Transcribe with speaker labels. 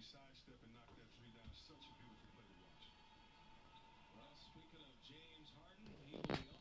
Speaker 1: sidestep and knock that three down. Such a beautiful play to watch.
Speaker 2: Well, speaking of James Harden, he will be